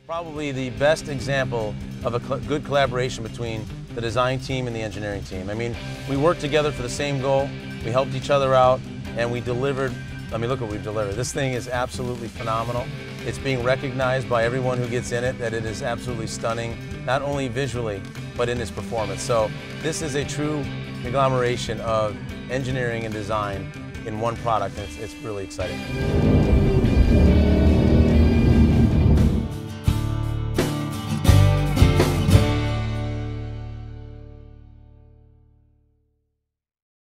Probably the best example of a good collaboration between the design team and the engineering team. I mean, we worked together for the same goal, we helped each other out, and we delivered. I mean, look what we've delivered. This thing is absolutely phenomenal. It's being recognized by everyone who gets in it that it is absolutely stunning, not only visually, but in its performance. So this is a true conglomeration of engineering and design in one product, and it's really exciting.